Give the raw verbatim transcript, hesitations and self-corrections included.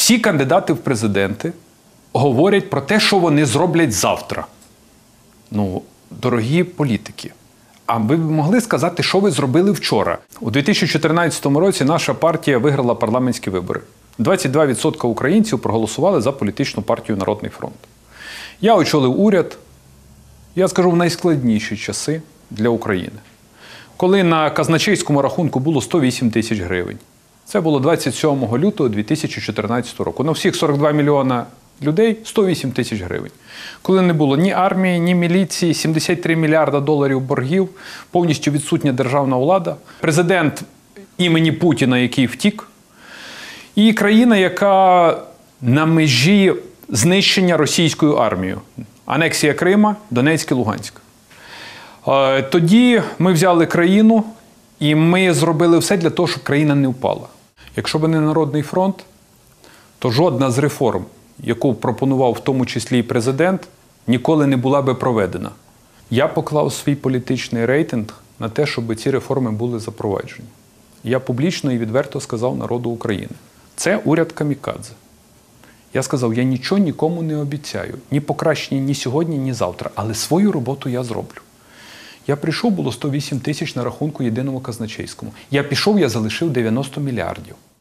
Всі кандидати в президенти говорять про те, що вони зроблять завтра. Ну, дорогі політики, а ви б могли сказати, що ви зробили вчора? У дві тисячі чотирнадцятому році наша партія виграла парламентські вибори. двадцять два відсотки українців проголосували за політичну партію «Народний фронт». Я очолив уряд, я скажу, в найскладніші часи для України. Коли на казначейському рахунку було сто вісім тисяч гривень. Це було двадцять сьомого лютого дві тисячі чотирнадцятого року. На всіх сорок два мільйона людей сто вісім тисяч гривень. Коли не було ні армії, ні міліції, сімдесят три мільярда доларів боргів, повністю відсутня державна влада, президент імені Путіна, який втік, і країна, яка на межі знищення російською армією. Анексія Крима, Донецьк і Луганськ. Тоді ми взяли країну, і ми зробили все для того, щоб країна не впала. Якщо б не Народний фронт, то жодна з реформ, яку пропонував в тому числі і президент, ніколи не була би проведена. Я поклав свій політичний рейтинг на те, щоб ці реформи були запроваджені. Я публічно і відверто сказав народу України. Це уряд камікадзе. Я сказав, я нічого нікому не обіцяю. Ні покращення ні сьогодні, ні завтра. Але свою роботу я зроблю. Я прийшов, було сто вісім тисяч на рахунку єдиному казначейському. Я пішов, я залишив дев'яносто мільярдів.